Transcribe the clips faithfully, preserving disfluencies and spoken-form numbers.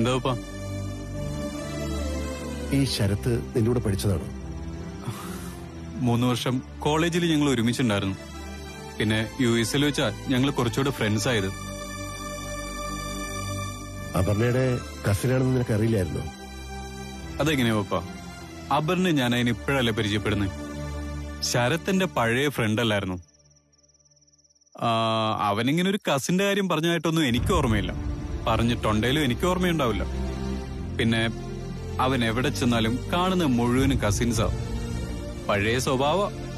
എന്താ? ഈ ശരത്ത് നിന്റെ കൂടെ പഠിച്ചതാണോ? മൂന്ന് വർഷം കോളേജിൽ ഞങ്ങൾ ഒരുമിച്ചുണ്ടായിരുന്നു. പിന്നെ യു എസിൽ വെച്ചാ ഞങ്ങൾ കുറച്ചുകൂടെ ഫ്രണ്ട്സ് ആയത്. അപർണയുടെ കസിനാണെന്ന് നിനക്ക് അറിയില്ലായിരുന്നോ? അതെങ്ങനെയാ പപ്പ? അപർണ ഞാൻ അതിന് ഇപ്പോഴല്ലേ പരിചയപ്പെടുന്നത്. ശരത്തിന്റെ പഴയ ഫ്രണ്ട് അല്ലായിരുന്നു. അവനിങ്ങനെ ഒരു കസിന്റെ കാര്യം പറഞ്ഞതായിട്ടൊന്നും എനിക്ക് ഓർമ്മയില്ല. പറഞ്ഞിട്ടുണ്ടെങ്കിലും എനിക്ക് ഓർമ്മയുണ്ടാവില്ല. പിന്നെ അവൻ എവിടെ ചെന്നാലും കാണുന്ന മുഴുവനും കസിൻസാ. പഴയ സ്വഭാവ.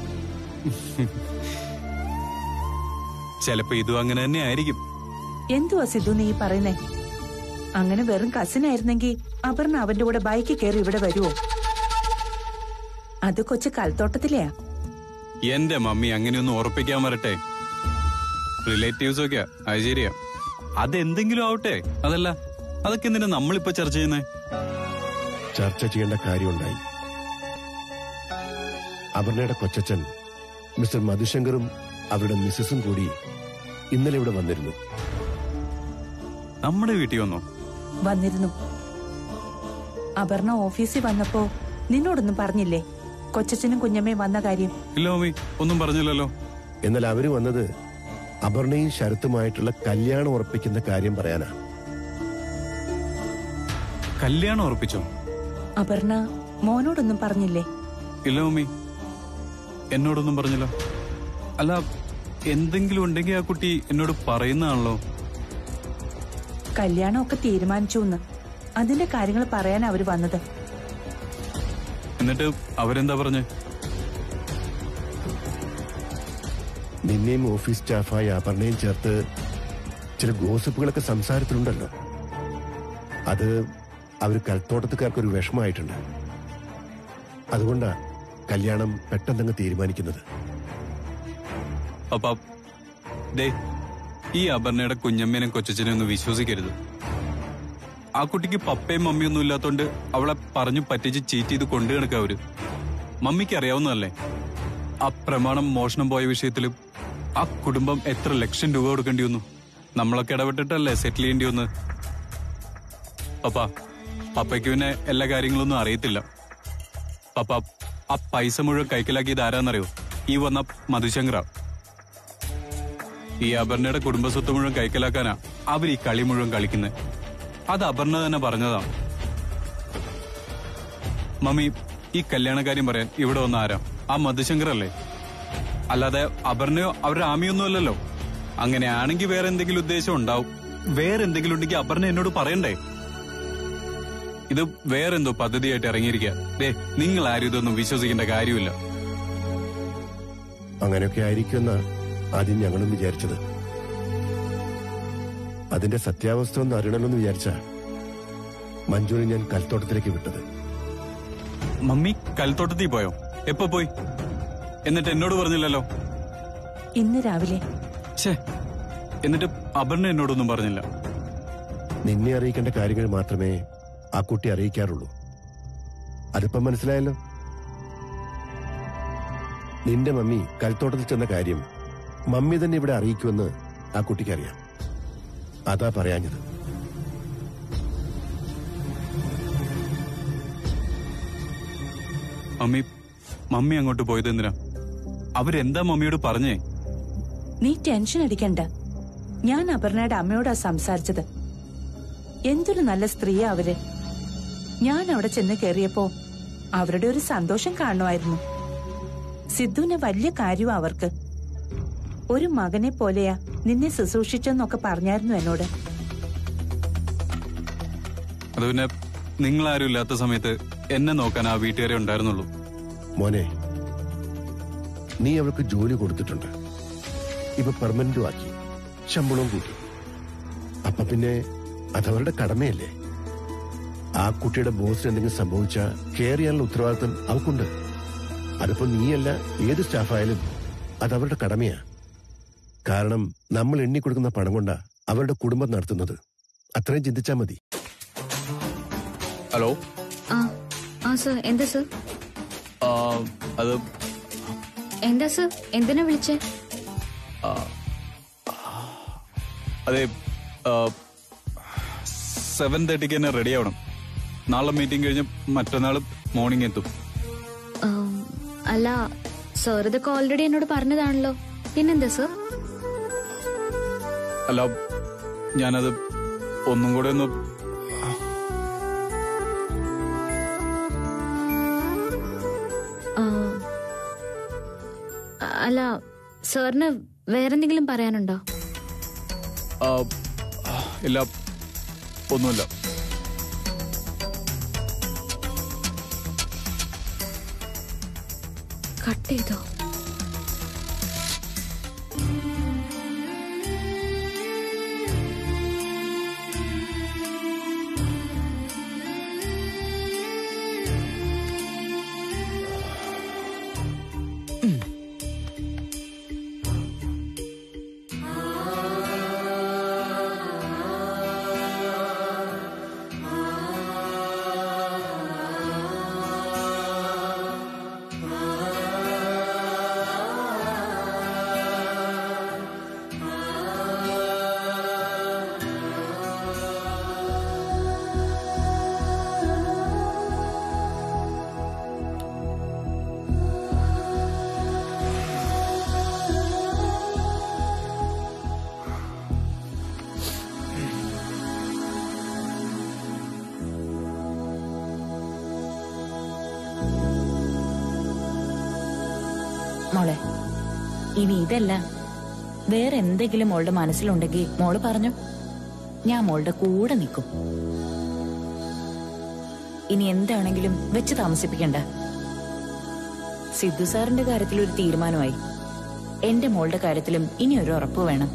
ചിലപ്പോ ഇതും അങ്ങനെ തന്നെ ആയിരിക്കും. എന്തുവാ സിദ്ധു നീ പറയുന്നേ? അങ്ങനെ വെറും കസിനായിരുന്നെങ്കിൽ അപർണ അവന്റെ കൂടെ ബൈക്ക് കയറി ഇവിടെ വരുവോ? അത് കൊച്ചു കൽത്തോട്ടത്തിലെയാ. എന്റെ മമ്മി അങ്ങനെയൊന്നും ഉറപ്പിക്കാൻ വരട്ടെ. റിലേറ്റീവ്സ് ഒക്കെ അത് ശരിയാ. അതെന്തെങ്കിലും ആവട്ടെ. അതല്ല, അതൊക്കെ എന്തിനാ നമ്മളിപ്പോ ചർച്ച ചെയ്യുന്നേ? ചർച്ച ചെയ്യേണ്ട കാര്യമുണ്ടായി. അപർണയുടെ കൊച്ചച്ഛൻ മിസ്റ്റർ മധുശങ്കറും അവരുടെ മിസ്സസും കൂടി ഇന്നലെ ഇവിടെ വന്നിരുന്നു. നമ്മുടെ വീട്ടിൽ വന്നോ? വന്നിരുന്നു. അപർണ ഓഫീസിൽ വന്നപ്പോ നിന്നോടൊന്നും പറഞ്ഞില്ലേ കൊച്ചച്ഛനും കുഞ്ഞമ്മയും വന്ന കാര്യം? ഇല്ല മമ്മി, ഒന്നും പറഞ്ഞില്ലല്ലോ. എന്നാൽ അവര് വന്നത് അപർണയും ശരത്തുമായിട്ടുള്ള കല്യാണം ഉറപ്പിക്കുന്ന കാര്യം പറയാനാ. കല്യാണം ഉറപ്പിച്ചോ? അപർണ മോനോടൊന്നും പറഞ്ഞില്ലേ? ഇല്ല മമ്മി, എന്നോടൊന്നും പറഞ്ഞില്ല. അല്ല, എന്തെങ്കിലും ഉണ്ടെങ്കിൽ ആ കുട്ടി എന്നോട് പറയുന്നതാണല്ലോ. കല്യാണമൊക്കെ തീരുമാനിച്ചു എന്ന്, അതിന്റെ കാര്യങ്ങൾ പറയാനാ അവര് വന്നത്. എന്നിട്ട് അവരെന്താ പറഞ്ഞേ? നിന്നെയും ഓഫീസ് സ്റ്റാഫായ അപർണയും ചേർത്ത് ചില ഗോസിപ്പുകളൊക്കെ സംസാരത്തിലുണ്ടല്ലോ. അത് അവര് കൽത്തോട്ടത്തുകാർക്കൊരു വിഷമമായിട്ടുണ്ട്. അതുകൊണ്ടാ കല്യാണം പെട്ടെന്നങ്ങ് തീരുമാനിക്കുന്നത്. അപ്പാ ദേ, ഈ അപർണയുടെ കുഞ്ഞമ്മേനും കൊച്ചച്ഛനെ ഒന്നും വിശ്വസിക്കരുത്. ആ കുട്ടിക്ക് പപ്പയും മമ്മിയൊന്നും ഇല്ലാത്തോണ്ട് അവളെ പറഞ്ഞു പറ്റിച്ച് ചീറ്റ് ചെയ്ത് കൊണ്ടു കിടക്കുക അവര്. മമ്മിക്ക് അറിയാവുന്നതല്ലേ, ആ പ്രമാണം മോഷണം പോയ വിഷയത്തിലും ആ കുടുംബം എത്ര ലക്ഷം രൂപ കൊടുക്കേണ്ടി വന്നു. നമ്മളൊക്കെ ഇടപെട്ടിട്ടല്ലേ സെറ്റിൽ ചെയ്യേണ്ടി വന്ന്. പപ്പ പപ്പയ്ക്ക് പിന്നെ എല്ലാ കാര്യങ്ങളൊന്നും അറിയത്തില്ല. പപ്പ ആ പൈസ മുഴുവൻ കൈക്കലാക്കിയത് ആരാന്നറിയോ? ഈ വന്ന മധുശങ്കര. ഈ അപർണയുടെ കുടുംബസ്വത്ത് മുഴുവൻ കൈക്കലാക്കാനാ അവർ ഈ കളി മുഴുവൻ കളിക്കുന്നത്. അത് അപർണ തന്നെ പറഞ്ഞതാണ്. മമ്മി, ഈ കല്യാണക്കാര്യം പറയാൻ ഇവിടെ വന്ന ആരാ? ആ മധുശങ്കർ അല്ലേ? അല്ലാതെ അപർണയോ അവരുടെ ആമിയൊന്നും അല്ലല്ലോ. അങ്ങനെയാണെങ്കിൽ വേറെ എന്തെങ്കിലും ഉദ്ദേശം ഉണ്ടാവും. വേറെ എന്തെങ്കിലും ഉണ്ടെങ്കിൽ അപർണ എന്നോട് പറയണ്ടേ? ഇത് വേറെന്തോ പദ്ധതിയായിട്ട് ഇറങ്ങിയിരിക്കുക. ദേ, നിങ്ങൾ ആരും ഇതൊന്നും വിശ്വസിക്കേണ്ട കാര്യമില്ല. അങ്ങനെയൊക്കെ ആയിരിക്കുമെന്ന ആദ്യം ഞങ്ങളും വിചാരിച്ചത്. അതിന്റെ സത്യാവസ്ഥ ഒന്ന് അറിയണമെന്ന് വിചാരിച്ച മഞ്ജുവിനെ ഞാൻ കൽത്തോട്ടത്തിലേക്ക് വിട്ടത്. മമ്മി കൽത്തോട്ടത്തിൽ പോയോ? എപ്പോ പോയി? എന്നിട്ട് എന്നോട് പറഞ്ഞില്ലല്ലോ. ഇന്ന് രാവിലെ. ഛേ, എന്നിട്ട് അപർണ എന്നോടൊന്നും പറഞ്ഞില്ല. നിന്നെ അറിയിക്കേണ്ട കാര്യങ്ങൾ മാത്രമേ ആ കുട്ടി അറിയിക്കാറുള്ളൂ. അതിപ്പം മനസ്സിലായല്ലോ. നിന്റെ മമ്മി കൽത്തോട്ടത്തിൽ ചെന്ന കാര്യം മമ്മി തന്നെ ഇവിടെ അറിയിക്കുമെന്ന് ആ കുട്ടിക്കറിയാം. അതാ പറയാഞ്ഞത്. മമ്മി മമ്മി അങ്ങോട്ട് പോയത് എന്തിനാ? അവരെന്താ മമ്മിയോട് പറഞ്ഞേ? നീ ടെൻഷൻ അടിക്കണ്ട. ഞാൻ അപർണയുടെ അമ്മയോടാ സംസാരിച്ചത്. എന്തൊരു നല്ല സ്ത്രീയാ അവര്. ഞാൻ അവിടെ ചെന്ന് കയറിയപ്പോ അവരുടെ ഒരു സന്തോഷം കാണുമായിരുന്നു. സിദ്ധുവിന് വലിയ കാര്യമാ അവർക്ക്. ഒരു മകനെ പോലെയാ നിന്നെ ശുശ്രൂഷിച്ചെന്നൊക്കെ പറഞ്ഞായിരുന്നു എന്നോട്. അത് പിന്നെ നിങ്ങളാരും ഇല്ലാത്ത സമയത്ത് എന്നെ നോക്കാൻ ആ വീട്ടുകാരെ ഉണ്ടായിരുന്നുള്ളൂ. മോനെ, നീ അവൾക്ക് ജോലി കൊടുത്തിട്ടുണ്ട്. ഇപ്പൊ പെർമനന്റും ആക്കി, ശമ്പളവും കൂട്ടി. അപ്പൊ പിന്നെ അതവരുടെ കടമയല്ലേ. ആ കുട്ടിയുടെ ബോസിന് എന്തെങ്കിലും സംഭവിച്ചാൽ കെയർ ചെയ്യാനുള്ള ഉത്തരവാദിത്തം അവൾക്കുണ്ട്. അതിപ്പോ നീയല്ല ഏത് സ്റ്റാഫായാലും അതവരുടെ കടമയാ. കാരണം നമ്മൾ എണ്ണിക്കൊടുക്കുന്ന പണം കൊണ്ടാ അവരുടെ കുടുംബം നടത്തുന്നത്. അത്രയും ചിന്തിച്ചാ മതി. ഹലോ. ആ സർ. എന്താ സർ? അത് എന്താ സർ, എന്തിനാ വിളിച്ചേ? അതെ, സെവൻ തേർട്ടിക്ക് തന്നെ റെഡി ആവണം. നാളെ മീറ്റിംഗ് കഴിഞ്ഞ് മറ്റന്നാൾ മോർണിംഗ് എത്തും. അല്ല സർ ഇതൊക്കെ ഓൾറെഡി എന്നോട് പറഞ്ഞതാണല്ലോ, പിന്നെന്താ സർ? അല്ല ഞാനത് ഒന്നും കൂടെ ഒന്ന് അല്ല സാറിന് വേറെന്തെങ്കിലും പറയാനുണ്ടോ? ഇല്ല, ഒന്നുമില്ല. കട്ട് ചെയ്തോ? മോളെ, ഇനി ഇതല്ല വേറെ എന്തെങ്കിലും മോളുടെ മനസ്സിലുണ്ടെങ്കിൽ മോള് പറഞ്ഞു, ഞാൻ മോളുടെ കൂടെ നിൽക്കും. ഇനി എന്താണെങ്കിലും വെച്ച് താമസിപ്പിക്കണ്ട. സിദ്ധു സാറിന്റെ കാര്യത്തിൽ ഒരു തീരുമാനമായി. എന്റെ മോളുടെ കാര്യത്തിലും ഇനി ഒരു ഉറപ്പ് വേണം.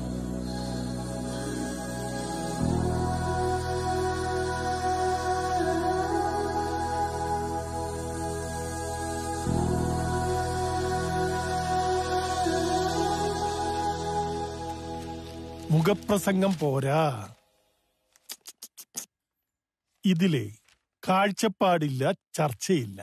മുഖപ്രസംഗം പോരാ, ഇതിലെ കാഴ്ചപ്പാടില്ല, ചർച്ചയില്ല.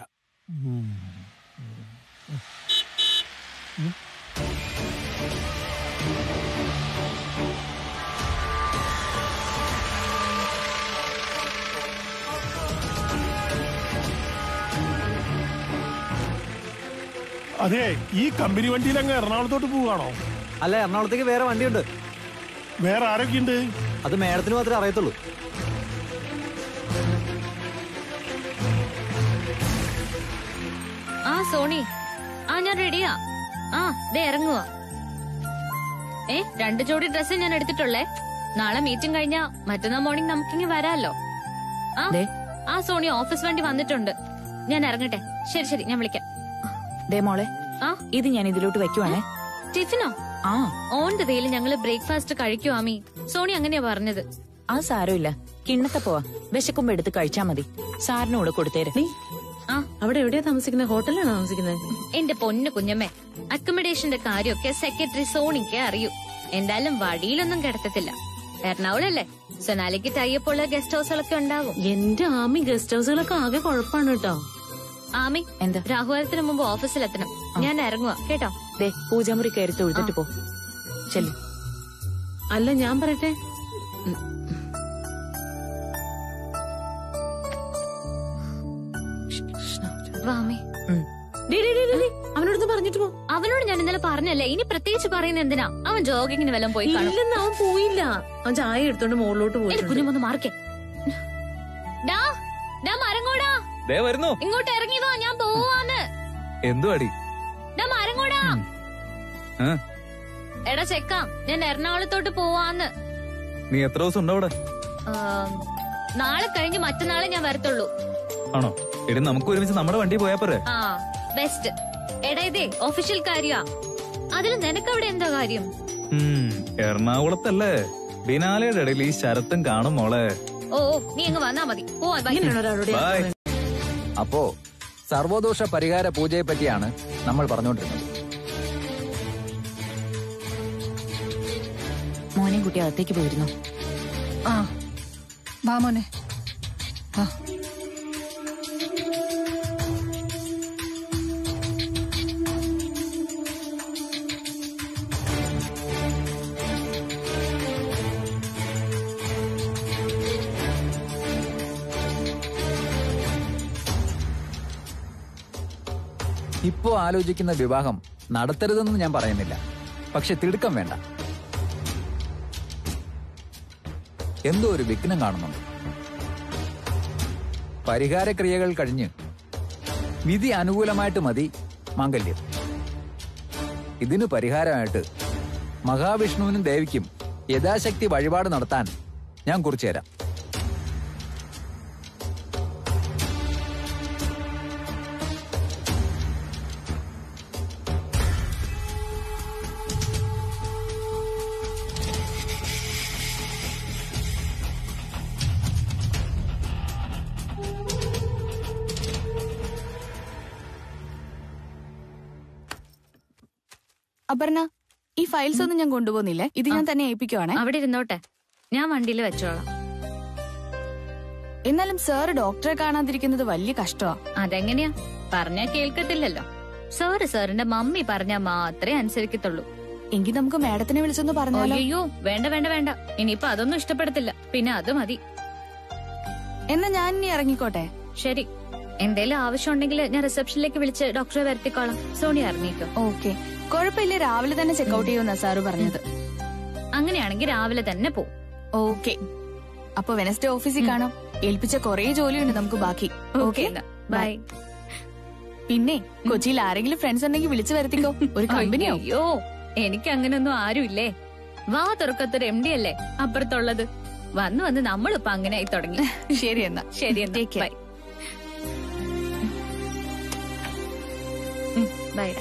അതെ, ഈ കമ്പനി വണ്ടിയിൽ അങ്ങ് എറണാകുളത്തോട്ട് പോവാണോ? അല്ല, എറണാകുളത്തേക്ക് വേറെ വണ്ടിയുണ്ട്. വേറെ ആരൊക്കെയുണ്ട്? അത് മേഡത്തിന് മാത്രമേ അറിയത്തുള്ളൂ. ആ സോണി, ആ ഞാൻ റെഡിയാ. ആ ദേ ഇറങ്ങുക. ഏ രണ്ട് ജോഡി ഡ്രസ്സ് ഞാൻ എടുത്തിട്ടുള്ളേ. നാളെ മീറ്റിംഗ് കഴിഞ്ഞാ മറ്റന്നാൾ മോർണിംഗ് നമുക്കിങ്ങ് വരാല്ലോ. ആ ആ സോണി, ഓഫീസ് വണ്ടി വന്നിട്ടുണ്ട്. ഞാൻ ഇറങ്ങട്ടെ. ശരി ശരി, ഞാൻ വിളിക്കാം. ദേ മോളെ, ആ ഇത് ഞാൻ ഇതിലോട്ട് വെക്കുവാണേ. ടിഫിനോ? ആ ഓൺ ദ വേയിൽ ഞങ്ങള് ബ്രേക്ക്ഫാസ്റ്റ് കഴിക്കുവാമി. സോണി അങ്ങനെയാ പറഞ്ഞത്. ആ സാരമില്ല, കിണ്ണത്തെ പോവാ. വിശക്കുമ്പോ എടുത്ത് കഴിച്ചാ മതി. സാറിനോട് കൊടുത്തേര്. ആ അവിടെ എവിടെയാ താമസിക്കുന്നത്? ഹോട്ടലിലാണോ താമസിക്കുന്നത്? എന്റെ പൊന്നു കുഞ്ഞമ്മേ, അക്കോമഡേഷന്റെ കാര്യമൊക്കെ സെക്രട്ടറി സോണിക്ക് അറിയൂ. എന്തായാലും വടിയിലൊന്നും കിടത്തത്തില്ല. എറണാകുളം അല്ലേ, സൊനാലിക്ക് ടൈപ്പുള്ള ഗസ്റ്റ് ഹൗസുകളൊക്കെ ഉണ്ടാവും. എന്റെ ആമി, ഗസ്റ്റ് ഹൗസുകളൊക്കെ ആകെ കുഴപ്പമാണ് കേട്ടോ. ആമി, എന്താ? രാഹുലത്തിന് മുമ്പ് ഓഫീസിലെത്തണം. ഞാൻ ഇറങ്ങുക കേട്ടോ. ദേ പൂജാമുറി കയറി തൊഴുതിട്ട് പോ. ചെല്ലു. അല്ല ഞാൻ പറയട്ടെ, വാമി, അവനോട് പറഞ്ഞിട്ട് പോ. അവനോട് ഞാൻ ഇന്നലെ പറഞ്ഞല്ലേ, ഇനി പ്രത്യേകിച്ച് പറയുന്ന എന്തിനാ? അവൻ ജോഗിങ്ങിന് വല്ലതും പോയി കാണും. ഇല്ലെന്ന് അവൻ പോയില്ല. അവൻ ചായ എടുത്തോണ്ട് മുകളിലോട്ട് പോയി. കുഞ്ഞുമൊന്ന് മാറിക്കേ. ഡാ ഡാ മരങ്ങോടാ, വരുന്നു. ഇങ്ങോട്ട് ഇറങ്ങി വാ, ഞാൻ പോവാന്ന്. എന്തുവാടി? ഡാ മരങ്ങോടാ. എടാ ചെക്ക, ഞാൻ എറണാകുളത്തോട്ട് പോവാന്ന്. നീ എത്ര ദിവസം ഉണ്ടോ അവിടെ? നാളെ കഴിഞ്ഞ് മറ്റന്നാളെ ഞാൻ വരത്തുള്ളൂ. ആണോ? എടി, നമുക്ക് ഒരുമിച്ച് നമ്മുടെ വണ്ടി പോയാ പോരെ? ആ ബെസ്റ്റ്. എടാ ഇതേ ഒഫീഷ്യൽ കാര്യാ. അതിൽ നിനക്ക് അവിടെ എന്താ കാര്യം? എറണാകുളത്തല്ലേ, ബിനാലയുടെ ഇടയിൽ ഈ ശരത്തും കാണും മോളെ. ഓ നീ അങ്ങ് വന്നാ മതി. ബൈ. അപ്പോ സർവദോഷ പരിഹാര പൂജയെ പറ്റിയാണ് നമ്മൾ പറഞ്ഞുകൊണ്ടിരുന്നത്. മോനെ കുട്ടി അകത്തേക്ക് പോയിരുന്നു. ആ വാ മോനെ. ആ ഇപ്പോ ആലോചിക്കുന്ന വിവാഹം നടത്തരുതെന്ന് ഞാൻ പറയുന്നില്ല. പക്ഷെ തിടുക്കം വേണ്ട. എന്തോ ഒരു വിഘ്നം കാണുന്നുണ്ട്. പരിഹാരക്രിയകൾ കഴിഞ്ഞ് വിധി അനുകൂലമായിട്ട് മതി മാംഗല്യം. ഇതിന് പരിഹാരമായിട്ട് മഹാവിഷ്ണുവിനും ദേവിക്കും യഥാശക്തി വഴിപാട് നടത്താൻ ഞാൻ കുറിച്ചു തരാം. അപർണ, ഈ ഫയൽസ് ഒന്നും ഞാൻ കൊണ്ടുപോകുന്നില്ലേ, ഇത് ഞാൻ തന്നെ ഏൽപ്പിക്കുവാണേ. അവിടെ ഇരുന്നോട്ടെ, ഞാൻ വണ്ടിയിൽ വെച്ചോളാം. എന്നാലും സാറ് ഡോക്ടറെ കാണാതിരിക്കുന്നത് വലിയ കഷ്ടമാ. അതെങ്ങനെയാ, പറഞ്ഞാ കേൾക്കത്തില്ലല്ലോ. സാറ് സാറിന്റെ മമ്മി പറഞ്ഞാ മാത്രമേ അനുസരിക്കത്തുള്ളൂ. എങ്കിൽ നമുക്ക് മാഡത്തിനെ വിളിച്ചൊന്ന് പറഞ്ഞാലോ? അയ്യോ, വേണ്ട വേണ്ട വേണ്ട, ഇനിയിപ്പൊ അതൊന്നും ഇഷ്ടപ്പെടത്തില്ല. പിന്നെ അത് മതി. എന്നാ ഞാൻ ഇനി ഇറങ്ങിക്കോട്ടെ. ശരി, എന്തേലും ആവശ്യമുണ്ടെങ്കിൽ ഞാൻ റിസപ്ഷനിലേക്ക് വിളിച്ച് ഡോക്ടറെ വരുത്തിക്കോളാം. സോണിയ ഇറങ്ങിക്കോ. ഓക്കെ, കുഴപ്പമില്ല. രാവിലെ തന്നെ ചെക്കൗട്ട് ചെയ്യുമെന്നാ സാറ് പറഞ്ഞത്. അങ്ങനെയാണെങ്കിൽ രാവിലെ തന്നെ പോ. ഓക്കെ, അപ്പൊ വെനസ്ഡേ ഓഫീസിൽ കാണാം. ഏൽപ്പിച്ച കൊറേ ജോലിയുണ്ട് നമുക്ക് ബാക്കി. Okay, bye. പിന്നെ കൊച്ചിയിൽ ആരെങ്കിലും ഫ്രണ്ട്സ് ഉണ്ടെങ്കിൽ വിളിച്ചു വരുത്തിക്കോ, ഒരു കമ്പനിയോ. അയ്യോ, എനിക്ക് അങ്ങനൊന്നും ആരുമില്ലേ. വാ തുറക്കത്തൊരു എം ഡി അല്ലേ അപ്പുറത്തുള്ളത്. വന്ന് വന്ന് നമ്മളിപ്പോ അങ്ങനെ ആയി തുടങ്ങി. ശരി എന്നാ. ശരി എന്നാ, ബൈ. ബൈഡാ.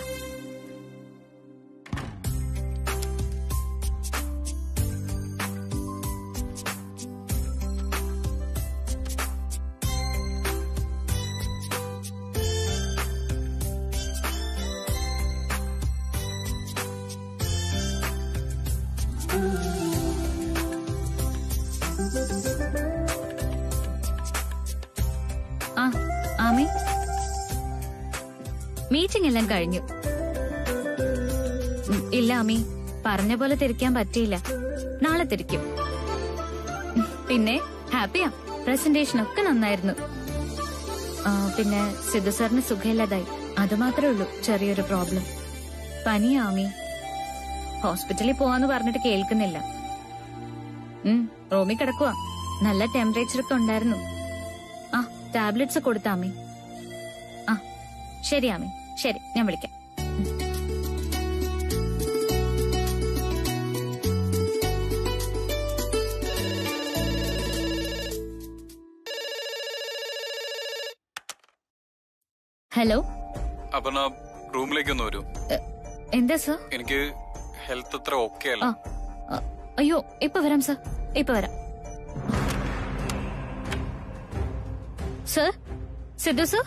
ആ ആമി, മീറ്റിംഗ് എല്ലാം കഴിഞ്ഞു. ഇല്ല ആമി, പറഞ്ഞ പോലെ തിരിക്കാൻ പറ്റിയില്ല. നാളെ തിരിക്കും. പിന്നെ ഹാപ്പിയാ, പ്രസന്റേഷൻ ഒക്കെ നന്നായിരുന്നു. പിന്നെ സിദ്ധു സാറിന് സുഖമില്ലാതായി. അത് മാത്രമേ ഉള്ളൂ ചെറിയൊരു പ്രോബ്ലം. പനിയാ ആമി. ഹോസ്പിറ്റലിൽ പോവാന്ന് പറഞ്ഞിട്ട് കേൾക്കുന്നില്ല. ഉം റൂമിൽ കിടക്കുവാ. നല്ല ടെമ്പറേച്ചർ ഒക്കെ ഉണ്ടായിരുന്നു. ആ ടാബ്ലറ്റ്സ് കൊടുത്ത ആമി. ആ ശരി ആമി, ശരി, ഞാൻ വിളിക്കാം. ഹലോ, അപർണ റൂമിലേക്ക് ഒന്ന് വരൂ. എന്താ സർ? എനിക്ക് ഹെൽത്ത് അത്ര ഓക്കെ അല്ല. അയ്യോ, ഇപ്പൊ വരാം സർ, ഇപ്പൊ വരാം. സർ, സിദ്ധു സർ,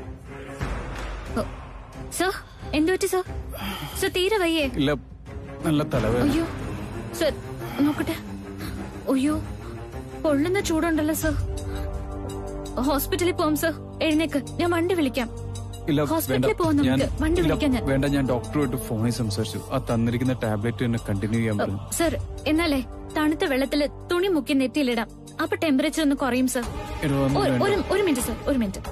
സർ എന്തു പറ്റി സർ? സർ തീരെ വയ്യേ? ഇല്ല, നല്ല തലവേദന. അയ്യോ സർ, നോക്കട്ടെ. അയ്യോ, പൊള്ളുന്ന ചൂടുണ്ടല്ലോ സർ. ഹോസ്പിറ്റലിൽ പോവാം സർ. എഴുന്നേക്ക്, ഞാൻ വണ്ടി വിളിക്കാം. ഇല്ല, ഹോസ്പിറ്റലിൽ പോവാം നമുക്ക്. വണ്ടി വിളിക്കാം ഞാൻ. വേണ്ട, ഞാൻ ഡോക്ടറുമായിട്ട് ഫോണിൽ സംസാരിച്ചു. ആ തന്നിരിക്കുന്ന ടാബ്ലറ്റ് തന്നെ കണ്ടിന്യൂ ചെയ്യാൻ പറഞ്ഞു. സർ, എന്നാലേ തണുത്ത വെള്ളത്തില് തുണി മുക്കി നെറ്റിയിലിടാം. അപ്പൊ ടെമ്പറേച്ചർ ഒന്ന് കുറയും സർ. ഒരു മിനിറ്റ് സർ, ഒരു മിനിറ്റ്.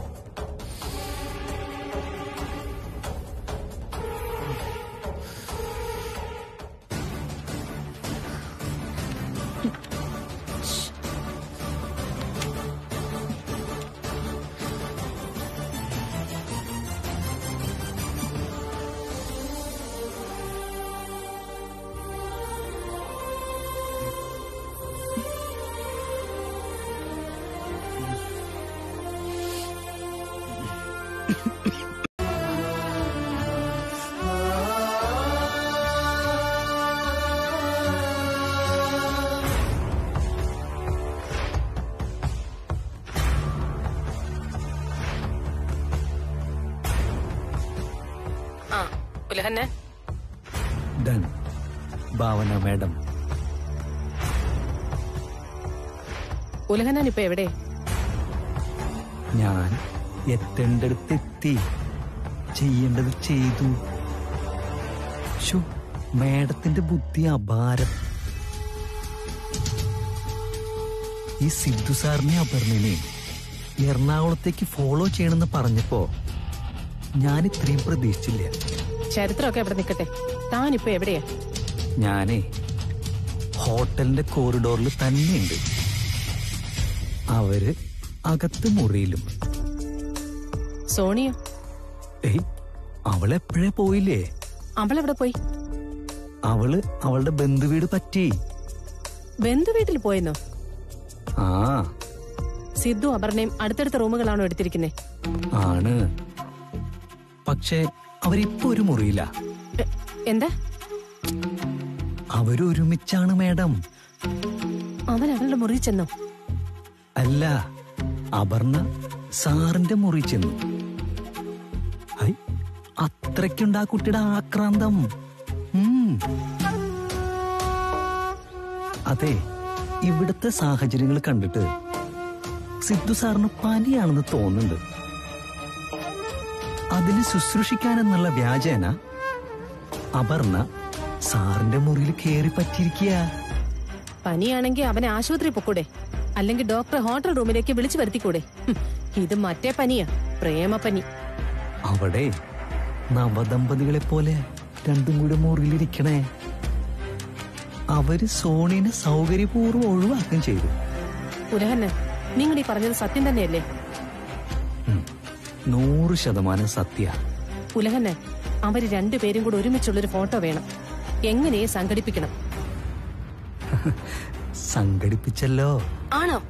ഭാവന മാഡം, ഉലഹനാൻ ഇപ്പൊ എവിടെ? ഞാൻ എത്തേണ്ടടുത്തെത്തി, ചെയ്യേണ്ടത് ചെയ്തു. മാഡത്തിന്റെ ബുദ്ധി അപാരം. ഈ സിദ്ധു സാറിനെ അപർണനെ എറണാകുളത്തേക്ക് ഫോളോ ചെയ്യണമെന്ന് പറഞ്ഞപ്പോ ഞാൻ ഇത്രയും പ്രതീക്ഷിച്ചില്ല. ചരിത്രമൊക്കെ എവിടെ നിൽക്കട്ടെ, താനിപ്പോ എവിടെയാ? ഞാനേ ഹോട്ടലിന്റെ കോറിഡോറിൽ തന്നെയുണ്ട്. അവര് അകത്ത് മുറിയിലും. സോണിയോ? ഏയ്, അവളെപ്പോഴേ പോയില്ലേ? അവളെവിടെ പോയി? അവള് അവളുടെ ബന്ധുവീട് പറ്റി. ബന്ധുവീട്ടിൽ പോയെന്നോ? ആ, സിദ്ധു അപർണയും അടുത്തടുത്ത റൂമുകളാണോ എടുത്തിരിക്കുന്നേ? ആണ്. പക്ഷേ അവരിപ്പോ ഒരു മുറിയില്ല. എന്താ? അവരൊരുമിച്ചാണ് മേഡം. അവൻ അവളുടെ മുറിയിൽ ചെന്നോ? അല്ല, അപർണ സാറിന്റെ മുറി ചെന്നു. ഐ, അത്രയ്ക്കുണ്ട് ആ കുട്ടിയുടെ ആക്രാന്തം. ഉം. അതെ, ഇവിടുത്തെ സാഹചര്യങ്ങൾ കണ്ടിട്ട് സിദ്ധു സാറിന് പനിയാണെന്ന് തോന്നുന്നുണ്ട്. അതിന് ശുശ്രൂഷിക്കാനെന്നുള്ള വ്യാജേന അപർണ സാറിന്റെ മുറിയിൽ കയറി പറ്റിയിരിക്കുക. പനിയാണെങ്കിൽ അവനെ ആശുപത്രി പൊക്കൂടെ, അല്ലെങ്കിൽ ഡോക്ടറെ ഹോട്ടൽ റൂമിലേക്ക് വിളിച്ചു വരുത്തിക്കൂടെ? ഇത് മറ്റേ പനിയാ, പ്രേമപനി. അവിടെ നവദമ്പതികളെ പോലെ രണ്ടും കൂടി മുറിയിലിരിക്കണേ. അവര് സോണിനെ സൗകര്യപൂർവ്വം ഒഴിവാക്കുകയും ചെയ്തു. ഉലഹന്നെ, നിങ്ങൾ ഈ പറഞ്ഞത് സത്യം തന്നെയല്ലേ? നൂറ് ശതമാനം സത്യ. ഉലഹന്നെ, അവര് രണ്ടുപേരും കൂടെ ഒരുമിച്ചുള്ളൊരു ഫോട്ടോ വേണം. എങ്ങനെ സംഘടിപ്പിക്കണം? സംഘടിപ്പിച്ചല്ലോ. ആണോ?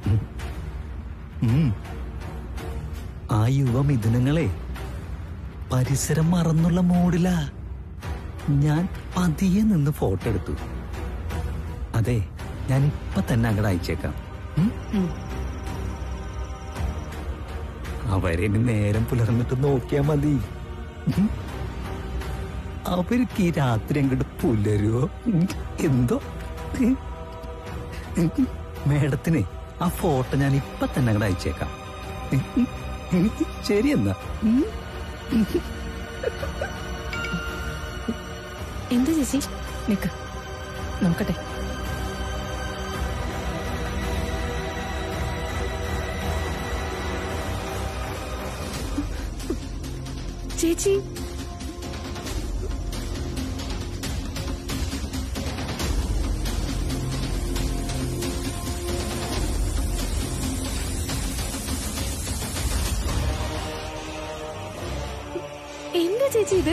ആ യുവമിഥുനങ്ങളെ പരിസരം മറന്നുള്ള മൂഡിലാ. ഞാൻ പതിയെ നിന്ന് ഫോട്ടോ എടുത്തു. അതെ, ഞാൻ ഇപ്പൊ തന്നെ അങ്ങോട്ട് അയച്ചേക്കാം. അവരെ നേരം പുലർന്നിട്ട് നോക്കിയാ മതി. അവർക്ക് ഈ രാത്രി അങ്ങോട്ട് പുലരുവോ എന്തോ. മേഡത്തിന് ആ ഫോട്ടോ ഞാൻ ഇപ്പൊ തന്നെ അങ്ങോട്ട് അയച്ചേക്കാം. ശരി എന്നാ. എന്താ ചേച്ചി? നിക്ക്, നോക്കട്ടെ. ചേച്ചി, എന്താ ചേച്ചി ഇത്?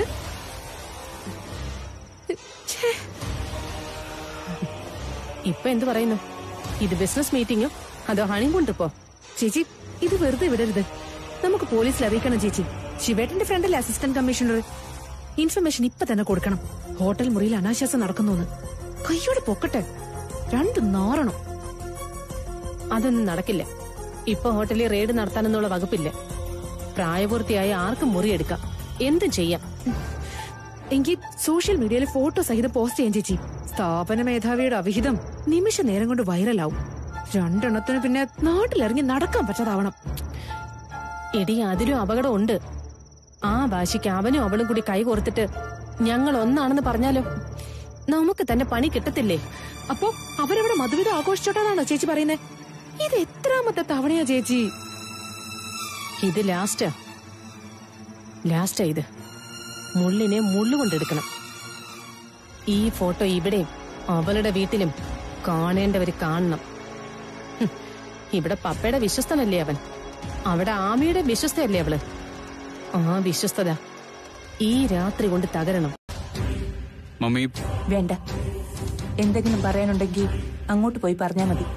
ഇപ്പൊ എന്ത് പറയുന്നു? ഇത് ബിസിനസ് മീറ്റിംഗോ അതോ ഹണിമൂൺ ട്രിപ്പോ? ചേച്ചി, ഇത് വെറുതെ വിടരുത്. നമുക്ക് പോലീസിൽ അറിയിക്കണം ചേച്ചി. ശിവേട്ടന്റെ ഫ്രണ്ടല്ലേ അസിസ്റ്റന്റ് കമ്മീഷണർ? ഇൻഫർമേഷൻ ഇപ്പൊ തന്നെ കൊടുക്കണം. ഹോട്ടൽ മുറിയിൽ അനാശാസം നടക്കുന്നു. കയ്യോടെ പൊക്കട്ടെ, രണ്ടു നാറണം. അതൊന്നും നടക്കില്ല. ഇപ്പൊ ഹോട്ടലിൽ റെയ്ഡ് നടത്താനെന്നുള്ള വകുപ്പില്ല. പ്രായപൂർത്തിയായ ആർക്കും മുറിയെടുക്കാം, എന്തും ചെയ്യാം. എങ്കിൽ സോഷ്യൽ മീഡിയയിൽ ഫോട്ടോ സഹിതം പോസ്റ്റ് ചെയ്യാൻ ചേച്ചി. സ്ഥാപന മേധാവിയുടെ അവിഹിതം നിമിഷ നേരം കൊണ്ട് വൈറലാവും. രണ്ടെണ്ണത്തിന് പിന്നെ നാട്ടിലിറങ്ങി നടക്കാൻ പറ്റാതാവണം. ഇടി അതിലും അപകടം ഉണ്ട്. ആ ഭാഷയ്ക്ക് അവനും അവളും കൂടി കൈ കോർത്തിട്ട് ഞങ്ങൾ ഒന്നാണെന്ന് പറഞ്ഞാലോ നമുക്ക് തന്നെ പണി കിട്ടത്തില്ലേ? അപ്പോ അവരവിടെ മധുവിധ ആഘോഷിച്ചോട്ടാണോ ചേച്ചി പറയുന്നേ? ഇത് എത്രാമത്തെ തവണയാ ചേച്ചി? ഇത് ലാസ്റ്റാ ലാസ്റ്റാ ഇത്. മുള്ളിനെ മുള്ളുകൊണ്ടെടുക്കണം. ഈ ഫോട്ടോ ഇവിടെയും അവളുടെ വീട്ടിലും കാണേണ്ടവര് കാണണം. ഇവിടെ പപ്പയുടെ വിശ്വസ്തനല്ലേ അവൻ, അവിടെ ആമിയുടെ വിശ്വസ്തയല്ലേ അവള്. ആ വിശ്വസ്തത ഈ രാത്രി കൊണ്ട് തകരണം. മമ്മി, വേണ്ട. എന്തെങ്കിലും പറയാനുണ്ടെങ്കിൽ അങ്ങോട്ട് പോയി പറഞ്ഞാ മതി.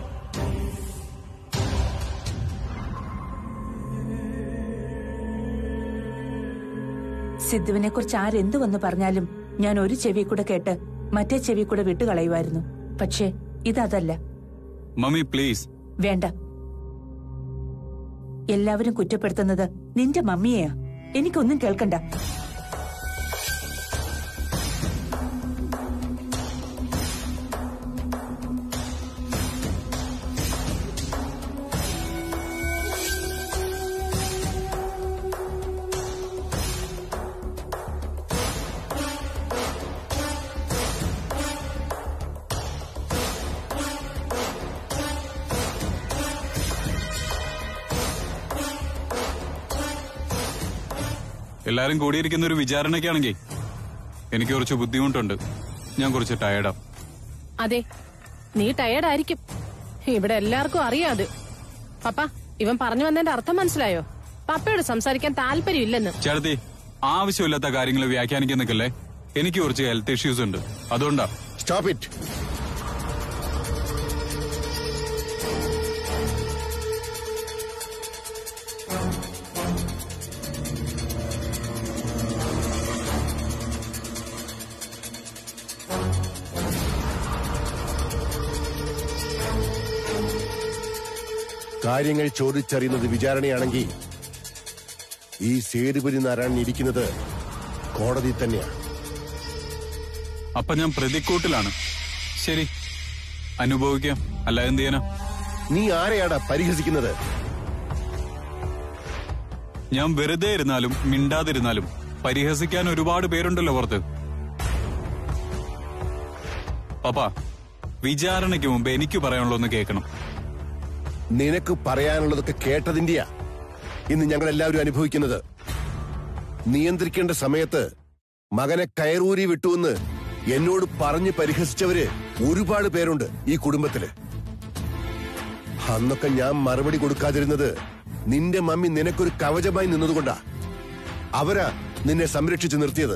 സിദ്ധുവിനെ കുറിച്ച് ആരെന്തു വന്ന് പറഞ്ഞാലും ഞാൻ ഒരു ചെവി കൂടെ കേട്ട് മറ്റേ ചെവി കൂടെ വിട്ടുകളയുമായിരുന്നു. പക്ഷേ ഇതല്ല. Mummy please. വേണ്ട. എല്ലാവരും കുറ്റപ്പെടുത്തുന്നത് നിന്റെ മമ്മിയെയാ. എനിക്കൊന്നും കേൾക്കണ്ട. എല്ലാരും കൂടിയിരിക്കുന്ന ഒരു വിചാരണയ്ക്കാണെങ്കിൽ എനിക്ക് കുറച്ച് ബുദ്ധിമുട്ടുണ്ട്. ഞാൻ കുറച്ച് ടയർഡാ. അതെ, നീ ടയർഡായിരിക്കും. ഇവിടെ എല്ലാവർക്കും അറിയാതെ. പപ്പ, ഇവൻ പറഞ്ഞു വന്നതിന്റെ അർത്ഥം മനസ്സിലായോ? പപ്പയോട് സംസാരിക്കാൻ താല്പര്യമില്ലെന്ന്. ചേട്ടത്തി, ആവശ്യമില്ലാത്ത കാര്യങ്ങൾ വ്യാഖ്യാനിക്കാൻ നിൽക്കല്ലേ. എനിക്ക് കുറച്ച് ഹെൽത്ത് ഇഷ്യൂസ് ഉണ്ട്, അതുകൊണ്ടാ. Stop it. കാര്യങ്ങൾ ചോദിച്ചറിയുന്നത് വിചാരണയാണെങ്കിൽ ഈ സേതുപതി നാരായണൻ ഇരിക്കുന്നത് കോടതി തന്നെയാണ്. അപ്പൊ ഞാൻ പ്രതിക്കൂട്ടിലാണ്. ശരി, അനുഭവിക്കാം. അല്ല എന്ത് ചെയ്യാനാ? നീ ആരെയാടാ പരിഹസിക്കുന്നത്? ഞാൻ വെറുതെ ഇരുന്നാലും മിണ്ടാതിരുന്നാലും പരിഹസിക്കാൻ ഒരുപാട് പേരുണ്ടല്ലോ പുറത്ത്. പപ്പാ, വിചാരണയ്ക്ക് മുമ്പ് എനിക്ക് പറയാനുള്ളതൊന്ന് കേൾക്കണം. നിനക്ക് പറയാനുള്ളതൊക്കെ കേട്ടതിന്റെയാ ഇന്ന് ഞങ്ങൾ എല്ലാവരും അനുഭവിക്കുന്നത്. നിയന്ത്രിക്കേണ്ട സമയത്ത് മകനെ കയറൂരി വിട്ടുവെന്ന് എന്നോട് പറഞ്ഞ് പരിഹസിച്ചവര് ഒരുപാട് പേരുണ്ട് ഈ കുടുംബത്തില്. അന്നൊക്കെ ഞാൻ മറുപടി കൊടുക്കാതിരുന്നത് നിന്റെ മമ്മി നിനക്കൊരു കവചമായി നിന്നതുകൊണ്ടാ. അവരാ നിന്നെ സംരക്ഷിച്ചു നിർത്തിയത്.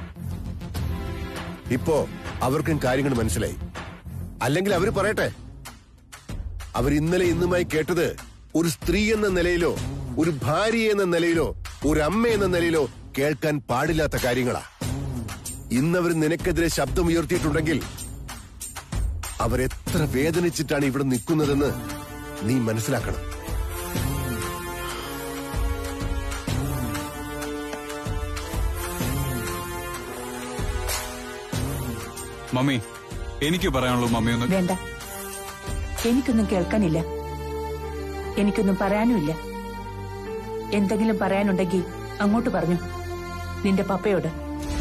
ഇപ്പോ അവർക്കും കാര്യങ്ങൾ മനസ്സിലായി. അല്ലെങ്കിൽ അവര് പറയട്ടെ. അവർ ഇന്നലെ ഇന്നുമായി കേട്ടത് ഒരു സ്ത്രീ എന്ന നിലയിലോ ഒരു ഭാര്യ എന്ന നിലയിലോ ഒരു അമ്മ എന്ന നിലയിലോ കേൾക്കാൻ പാടില്ലാത്ത കാര്യങ്ങളാ. ഇന്നവർ നിനക്കെതിരെ ശബ്ദം ഉയർത്തിയിട്ടുണ്ടെങ്കിൽ അവരെത്ര വേദനിച്ചിട്ടാണ് ഇവിടെ നിൽക്കുന്നതെന്ന് നീ മനസ്സിലാക്കണം. മമ്മി, എനിക്ക് പറയാനുള്ളൂ. മമ്മി ഒന്ന് വേണ്ട, എനിക്കൊന്നും കേൾക്കാനില്ല, എനിക്കൊന്നും പറയാനുമില്ല. എന്തെങ്കിലും പറയാനുണ്ടെങ്കിൽ അങ്ങോട്ട് പറഞ്ഞു, നിന്റെ പപ്പയോട്.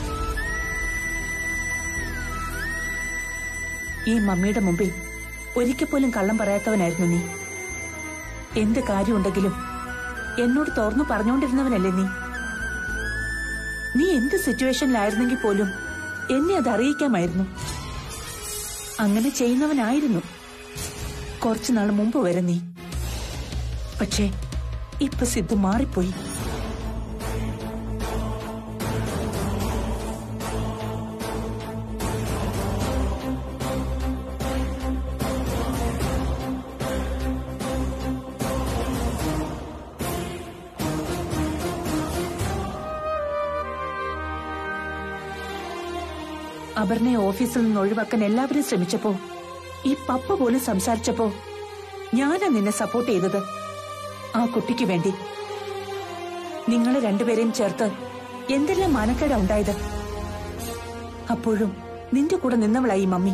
ഈ മമ്മിയുടെ മുമ്പിൽ ഒരിക്കൽ പോലും കള്ളം പറയാത്തവനായിരുന്നു നീ. എന്ത് കാര്യമുണ്ടെങ്കിലും എന്നോട് തുറന്നു പറഞ്ഞുകൊണ്ടിരുന്നവനല്ലേ നീ. നീ എന്ത് സിറ്റുവേഷനിലായിരുന്നെങ്കിൽ പോലും എന്നെ അത് അറിയിക്കാമായിരുന്നു. അങ്ങനെ ചെയ്യുന്നവനായിരുന്നു കുറച്ചുനാൾ മുമ്പ് വരെ നീ. പക്ഷേ ഇപ്പൊ സിദ്ധു മാറിപ്പോയി. അപർണയെ ഓഫീസിൽ നിന്ന് ഒഴിവാക്കാൻ എല്ലാവരും ശ്രമിച്ചപ്പോ, ഈ പപ്പ പോലും സംസാരിച്ചപ്പോ ഞാനാ നിന്നെ സപ്പോർട്ട് ചെയ്തത്. ആ കുട്ടിക്ക് വേണ്ടി നിങ്ങളെ രണ്ടുപേരെയും ചേർത്ത് എന്തെല്ലാം മാനക്കേടാ ഉണ്ടായത്. അപ്പോഴും നിന്റെ കൂടെ നിന്നവളായി മമ്മി.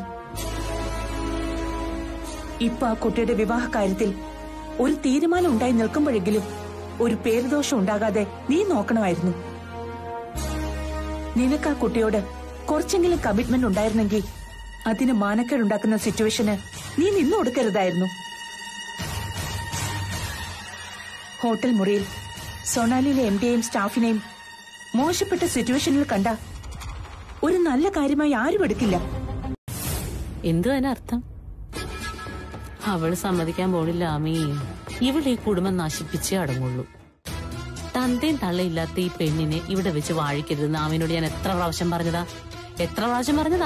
ഇപ്പൊ ആ കുട്ടിയുടെ വിവാഹ കാര്യത്തിൽ ഒരു തീരുമാനം ഉണ്ടായി നിൽക്കുമ്പോഴെങ്കിലും ഒരു പേരുദോഷം ഉണ്ടാകാതെ നീ നോക്കണമായിരുന്നു. നിനക്ക് ആ കുട്ടിയോട് കുറച്ചെങ്കിലും കമ്മിറ്റ്മെന്റ് ഉണ്ടായിരുന്നെങ്കിൽ അതിന് മാനക്കേടുണ്ടാക്കുന്ന സിറ്റുവേഷന് നീ നിന്നു കൊടുക്കരുതായിരുന്നു. ഹോട്ടൽ മുറിയിൽ സൊണാലിയിലെ എം ഡിയെയും സ്റ്റാഫിനെയും മോശപ്പെട്ട സിറ്റുവേഷനിൽ കണ്ട ഒരു നല്ല കാര്യമായി ആരും എടുക്കില്ല. എന്തു തന്നെ അർത്ഥം? അവള് സമ്മതിക്കാൻ പോണില്ല ആമീ. ഇവിടെ ഈ കുടുംബം നശിപ്പിച്ചേ അടങ്ങുള്ളൂ. തന്തയും തള്ളയില്ലാത്ത ഈ പെണ്ണിനെ ഇവിടെ വെച്ച് വാഴിക്കരുതെന്ന് ആമീനോട് ഞാൻ എത്ര പ്രാവശ്യം പറഞ്ഞതാ എത്ര പ്രാവശ്യം പറഞ്ഞതാ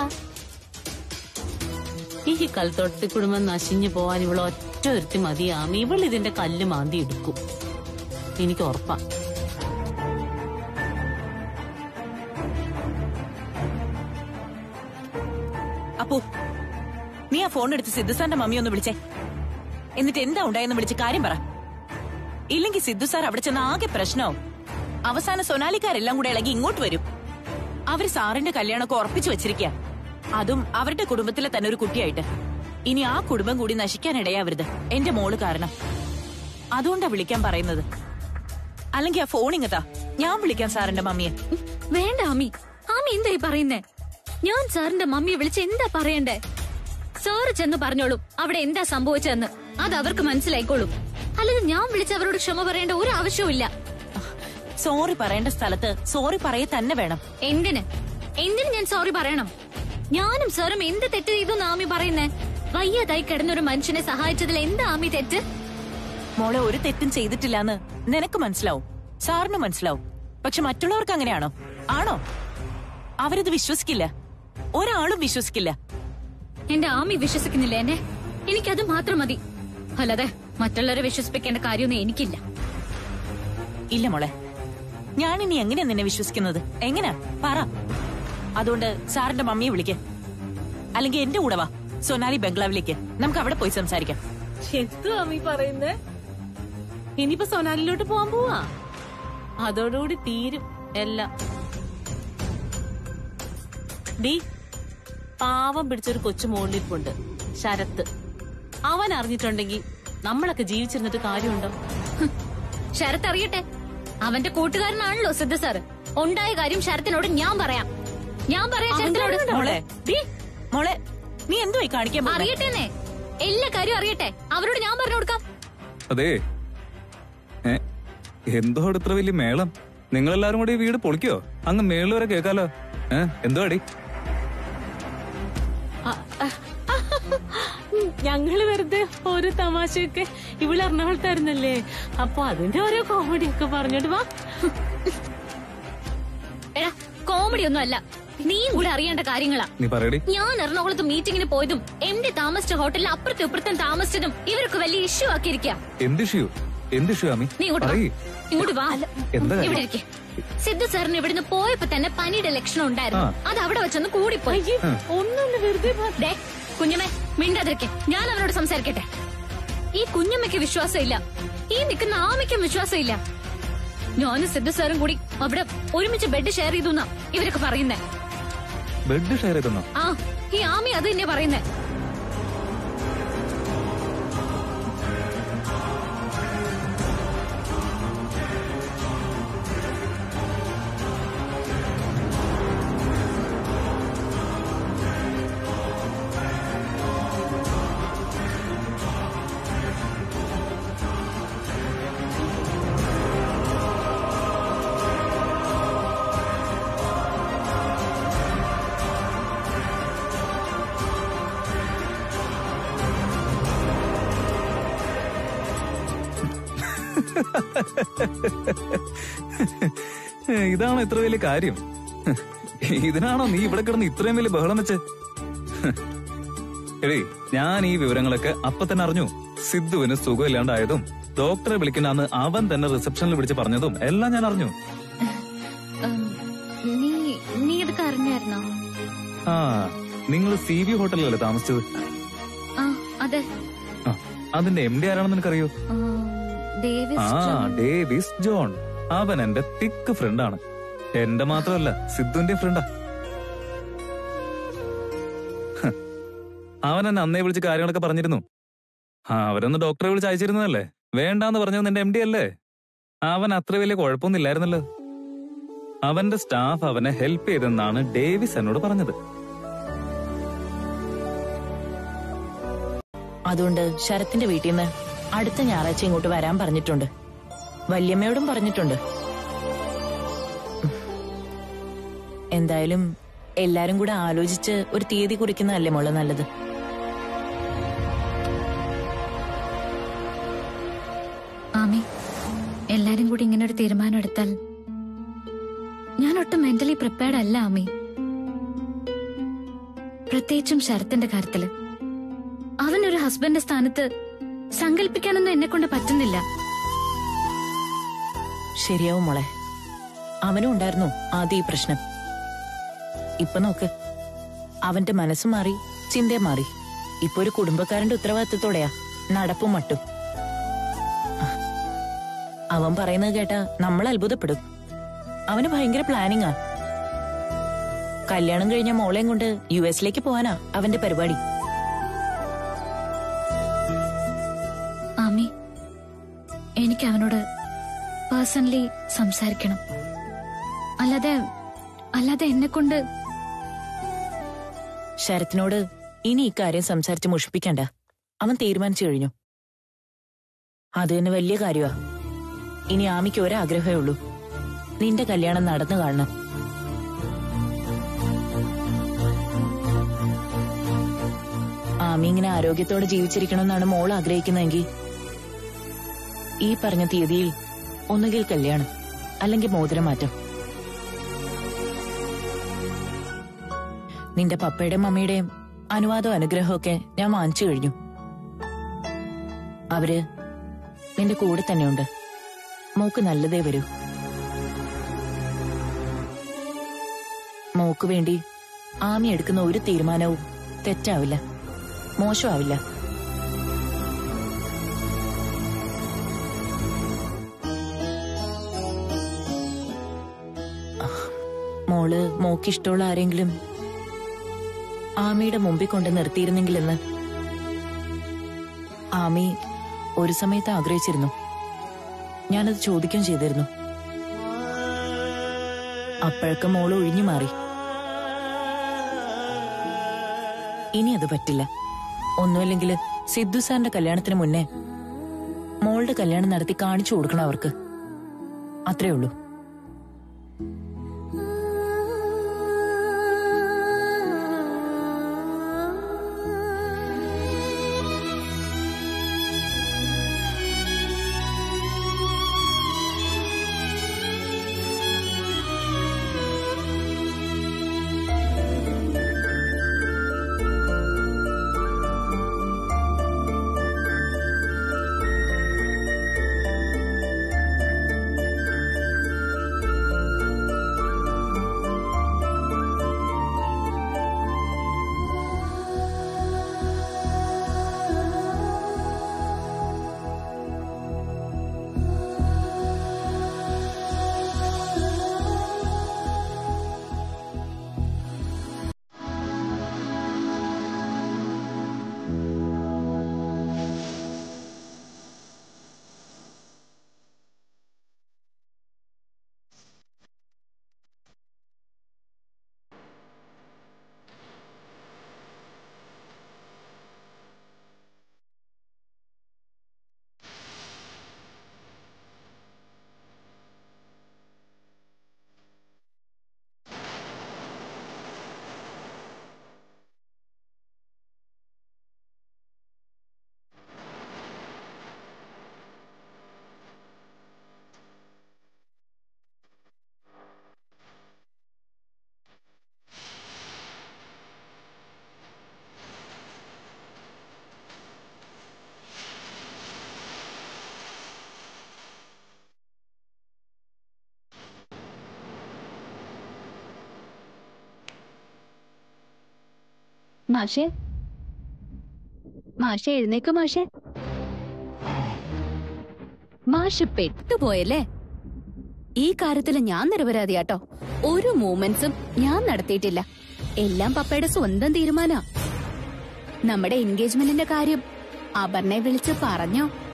ഈ കൽത്തോട്ടത്തി കുടുംബം നശിഞ്ഞു പോവാൻ ഇവള് ഒറ്റ ഒരുത്തി മതിയാമി. ഇവൾ ഇതിന്റെ കല്ല് മാന്തി എടുക്കും, എനിക്ക് ഉറപ്പാ. അപ്പോ നീ ആ ഫോൺ എടുത്ത് സിദ്ധു സാറിന്റെ മമ്മി ഒന്ന് വിളിച്ചേ. എന്നിട്ട് എന്താ ഉണ്ടായെന്ന് വിളിച്ച് കാര്യം പറ. ഇല്ലെങ്കിൽ സിദ്ധു സാർ അവിടെ ചെന്ന് ആകെ പ്രശ്നവും. അവസാന സൊനാലിക്കാരെല്ലാം കൂടെ ഇളകി ഇങ്ങോട്ട് വരും. അവര് സാറിന്റെ കല്യാണമൊക്കെ ഉറപ്പിച്ചു വെച്ചിരിക്കുക, അതും അവരുടെ കുടുംബത്തിലെ തന്നെ ഒരു കുട്ടിയായിട്ട്. ഇനി ആ കുടുംബം കൂടി നശിക്കാനിടയാവരുത് എന്റെ മോള് കാരണം. അതുകൊണ്ടാ വിളിക്കാൻ പറയുന്നത്. അല്ലെങ്കിൽ ആ ഫോണിങ്ങത്താ, ഞാൻ വിളിക്കാം സാറിന്റെ മമ്മിയെ. വേണ്ട ആമി, ആമി എന്തായി പറയുന്നേ? ഞാൻ സാറിന്റെ മമ്മിയെ വിളിച്ച് എന്താ പറയണ്ടേ? സാറ് ചെന്ന് പറഞ്ഞോളൂ അവിടെ എന്താ സംഭവിച്ചതെന്ന്. അത് അവർക്ക് മനസ്സിലായിക്കോളും. അല്ലെങ്കിൽ ഞാൻ വിളിച്ച് അവരോട് ക്ഷമ പറയേണ്ട ഒരു ആവശ്യവും ഇല്ല. സോറി പറയേണ്ട സ്ഥലത്ത് സോറി പറയ തന്നെ വേണം. എന്തിന് എന്തിന് ഞാൻ സോറി പറയണം? ഞാനും സാറും എന്ത് തെറ്റ് ചെയ്തു ആമി പറയുന്നേ? വയ്യാതായി കിടന്നൊരു മനുഷ്യനെ സഹായിച്ചതിൽ എന്താ ആമി തെറ്റ്? മോളെ ഒരു തെറ്റും ചെയ്തിട്ടില്ലാന്ന് നിനക്ക് മനസ്സിലാവും, സാറിന് മനസ്സിലാവും. പക്ഷെ മറ്റുള്ളവർക്ക് അങ്ങനെയാണോ? ആണോ? അവരിത് വിശ്വസിക്കില്ല, ഒരാളും വിശ്വസിക്കില്ല. എന്റെ ആമി വിശ്വസിക്കുന്നില്ല എന്നെ. എനിക്കത് മാത്രം മതി. അല്ലാതെ മറ്റുള്ളവരെ വിശ്വസിപ്പിക്കേണ്ട കാര്യമൊന്നും എനിക്കില്ല. ഇല്ല മോളെ, ഞാനിനി എങ്ങനെയാ നിന്നെ വിശ്വസിക്കുന്നത്? എങ്ങനെയാ പറ. അതുകൊണ്ട് സാറിന്റെ മമ്മിയെ വിളിക്ക, അല്ലെങ്കിൽ എന്റെ കൂടെ വാ സൊനാലി ബംഗ്ലാവിലേക്ക്. നമുക്ക് അവിടെ പോയി സംസാരിക്കാം. എന്തു അമ്മി പറയുന്നേ? ഇനിയിപ്പോ സൊനാലിലോട്ട് പോവാൻ പോവാ. അതോടുകൂടി തീരും എല്ലാം. ഡി പാവം പിടിച്ചൊരു കൊച്ചു മോളിരിപ്പുണ്ട്, ശരത്ത്. അവൻ അറിഞ്ഞിട്ടുണ്ടെങ്കിൽ നമ്മളൊക്കെ ജീവിച്ചിരുന്നിട്ട് കാര്യമുണ്ടോ? ശരത്ത് അറിയട്ടെ, അവന്റെ കൂട്ടുകാരനാണല്ലോ സിദ്ധ സാറ്. ഉണ്ടായ കാര്യം ശരത്തിനോട് ഞാൻ പറയാം. ഞാൻ പറയാം ശരത്തിനോട്. മോളെ മോളെ നീ എന്തുവായി കാണിക്കാൻ? അറിയട്ടെന്നേ, എല്ലാ കാര്യവും അറിയട്ടെ. അവരോട് ഞാൻ പറഞ്ഞു കൊടുക്കാം. അതെ, എന്തോ ഇത്ര വലിയ മേളം. നിങ്ങളെല്ലാരും കൂടി വീട് പൊളിക്കോ? അങ്ങ് മേളിൽ വരെ കേക്കാലോ. ഏഹ് എന്തോ അടി? ഞങ്ങള് വെറുതെ ഓരോ തമാശയൊക്കെ ഇവിടെ എറണാകുളത്തായിരുന്നല്ലേ, അപ്പൊ അതിന്റെ ഓരോ കോമഡി ഒക്കെ പറഞ്ഞോട്ട് വാ. എടാ, കോമഡി ഒന്നും അല്ല, നീയും കൂടെ അറിയേണ്ട കാര്യങ്ങളാ. നീ പറയടി. ഞാൻ എറണാകുളത്ത് മീറ്റിംഗിന് പോയതും എം ഡി താമസിച്ച ഹോട്ടലിൽ അപ്പുറത്തും ഇപ്പുറത്തും താമസിച്ചതും ഇവരൊക്കെ വലിയ ഇഷ്യൂ ആക്കിയിരിക്കാം. എന്ത് ഇഷ്യൂ? എന്ത് ഇഷ്യൂ ആമി? നീ ഇങ്ങോട്ട് വാ, ഇങ്ങോട്ട് വാ. ഇവിടെ ഇരിക്കെ. സിദ്ധു സാറിന് ഇവിടുന്ന് പോയപ്പോ തന്നെ പനിയുടെ ലക്ഷണം ഉണ്ടായിരുന്നു. അത് അവിടെ വെച്ചൊന്ന് കൂടിപ്പോയി. ഒന്നും വെറുതെ കുഞ്ഞമ്മേ മിണ്ടാതിരിക്കെ, ഞാൻ അവരോട് സംസാരിക്കട്ടെ. ഈ കുഞ്ഞമ്മയ്ക്ക് വിശ്വാസമില്ല, ഈ നിൽക്കുന്ന ആമയ്ക്കും വിശ്വാസമില്ല. ഞാനും സിദ്ധു സാറും കൂടി അവിടെ ഒരുമിച്ച് ബെഡ് ഷെയർ ചെയ്തു എന്നാ ഇവരൊക്കെ പറയുന്നേ. ബെഡ് ഷെയർ ചെയ്തെന്നോ? ആ, ഈ ആമി അത് തന്നെ പറയുന്നേ. ഇതാണോ ഇത്ര വലിയ കാര്യം? ഇതിനാണോ നീ ഇവിടെ കിടന്ന് ഇത്രയും വലിയ ബഹളം വെച്ച്? എടീ, ഞാൻ ഈ വിവരങ്ങളൊക്കെ അപ്പൊ തന്നെ അറിഞ്ഞു. സിദ്ധുവിന് സുഖമില്ലാണ്ടായതും ഡോക്ടറെ വിളിക്കണമെന്ന് അവൻ തന്നെ റിസപ്ഷനിൽ വിളിച്ച് പറഞ്ഞതും എല്ലാം ഞാൻ അറിഞ്ഞു. നീ നീ ഇതൊക്കെ അറിഞ്ഞായിരുന്നോ? ആ, നിങ്ങൾ സി വി ഹോട്ടലിലല്ലേ താമസിച്ചത്? അതെ. അതിന്റെ എം ഡി ആരാണെന്ന് നിനക്കറിയോ? ആ, ഡേവിസ് ജോൺ. അവൻ എന്റെ തിക്ക് ഫ്രണ്ടാണ്. എന്റെ മാത്രമല്ല, സിദ്ധുവിന്റെ ഫ്രണ്ടാ. അവൻ എന്നെ അന്നേ വിളിച്ച് കാര്യങ്ങളൊക്കെ പറഞ്ഞിരുന്നു. ആ, അവരൊന്ന് ഡോക്ടറെ വിളിച്ച് അയച്ചിരുന്നതല്ലേ. വേണ്ടാന്ന് പറഞ്ഞത് നിന്റെ എം ഡി അല്ലേ. അവൻ അത്ര വലിയ കുഴപ്പമൊന്നും ഇല്ലായിരുന്നല്ലോ. അവന്റെ സ്റ്റാഫ് അവനെ ഹെൽപ്പ് ചെയ്തെന്നാണ് ഡേവിസ് എന്നോട് പറഞ്ഞത്. അതുകൊണ്ട് ശരത്തിന്റെ വീട്ടിൽ നിന്ന് അടുത്ത ഞായറാഴ്ച ഇങ്ങോട്ട് വരാൻ പറഞ്ഞിട്ടുണ്ട്. വല്യമ്മയോടും പറഞ്ഞിട്ടുണ്ട്. എന്തായാലും എല്ലാരും കൂടെ ആലോചിച്ച് ഒരു തീയതി കുറിക്കുന്നതല്ലേ മോളെ നല്ലത്. ആമി, എല്ലാരും കൂടി ഇങ്ങനെ ഒരു തീരുമാനം എടുത്താൽ ഞാൻ ഒട്ടും മെന്റലി പ്രിപ്പയർഡ് അല്ല ആമി. പ്രത്യേകിച്ചും ശരത്തിന്റെ കാര്യത്തില്. അവനൊരു ഹസ്ബൻഡിന്റെ സ്ഥാനത്ത് സങ്കല്പിക്കാനൊന്നും എന്നെ കൊണ്ട് പറ്റുന്നില്ല. ശരിയാവും മോളെ, അവനും ഉണ്ടായിരുന്നു ആദ്യ ഈ പ്രശ്നം. ഇപ്പൊ നോക്ക്, അവന്റെ മനസ്സ് മാറി, ചിന്ത മാറി. ഇപ്പൊ ഒരു കുടുംബക്കാരന്റെ ഉത്തരവാദിത്തത്തോടെയാ നടപ്പും മട്ടും. അവൻ പറയുന്നത് കേട്ടാ നമ്മൾ അത്ഭുതപ്പെടും. അവന് ഭയങ്കര പ്ലാനിങ്ങാ. കല്യാണം കഴിഞ്ഞ മോളെയും കൊണ്ട് യു എസിലേക്ക് പോവാനാ അവന്റെ പരിപാടി. ആമി, എനിക്ക് അവനോട് പേഴ്സണലി സംസാരിക്കണം. അല്ലാതെ അല്ലാതെ എന്നെ കൊണ്ട്. ശരത്തിനോട് ഇനി ഇക്കാര്യം സംസാരിച്ച് മുഷിപ്പിക്കണ്ട. അവൻ തീരുമാനിച്ചു കഴിഞ്ഞു. അത് തന്നെ വലിയ കാര്യമാ. ഇനി ആമിക്ക് ഒരാഗ്രഹമേ ഉള്ളൂ, നിന്റെ കല്യാണം നടന്നു കാണണം. ആമി ഇങ്ങനെ ആരോഗ്യത്തോടെ ജീവിച്ചിരിക്കണമെന്നാണ് മോൾ ആഗ്രഹിക്കുന്നതെങ്കിൽ ഈ പറഞ്ഞ തീയതിയിൽ ഒന്നുകിൽ കല്യാണം അല്ലെങ്കിൽ മോതിരമാറ്റം. നിന്റെ പപ്പയുടെയും മമ്മിയുടെയും അനുവാദവും അനുഗ്രഹവും ഒക്കെ ഞാൻ വാങ്ങിച്ചു കഴിഞ്ഞു. അവര് നിന്റെ കൂടെ തന്നെയുണ്ട്. മോക്ക് നല്ലതേ വരൂ. മോക്ക് വേണ്ടി ആമി എടുക്കുന്ന ഒരു തീരുമാനവും തെറ്റാവില്ല, മോശമാവില്ല. മോള് മോക്കിഷ്ടമുള്ള ആരെങ്കിലും ആമിയുടെ മുമ്പിൽ കൊണ്ട് നിർത്തിയിരുന്നെങ്കിലെന്ന് ആമി ഒരു സമയത്ത് ആഗ്രഹിച്ചിരുന്നു. ഞാനത് ചോദിക്കുകയും ചെയ്തിരുന്നു. അപ്പോഴൊക്കെ മോള് ഒഴിഞ്ഞു മാറി. ഇനി അത് പറ്റില്ല. ഒന്നുമില്ലെങ്കിൽ സിദ്ധു സാറിന്റെ കല്യാണത്തിന് മുന്നേ മോളുടെ കല്യാണം നടത്തി കാണിച്ചു കൊടുക്കണം അവർക്ക്. അത്രേ ഉള്ളൂ. മാഷേ, മാഷെ എഴുന്നേക്കു മാഷെ. മാഷ് പെട്ടുപോയല്ലേ? ഈ കാര്യത്തില് ഞാൻ നിരപരാധിയാട്ടോ. ഒരു മൂവ്മെന്റ്സും ഞാൻ നടത്തിയിട്ടില്ല. എല്ലാം പപ്പയുടെ സ്വന്തം തീരുമാനാ. നമ്മുടെ എൻഗേജ്മെന്റിന്റെ കാര്യം അപർണയെ വിളിച്ച് പറഞ്ഞോ?